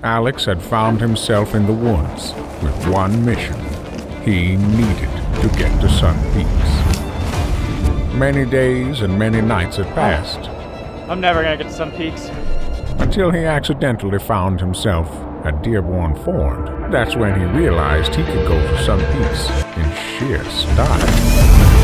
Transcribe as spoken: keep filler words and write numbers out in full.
Alex had found himself in the woods with one mission. He needed to get to Sun Peaks. Many days and many nights had passed. I'm never gonna get to Sun Peaks. Until he accidentally found himself at Dearborn Ford. That's when he realized he could go to Sun Peaks in sheer style.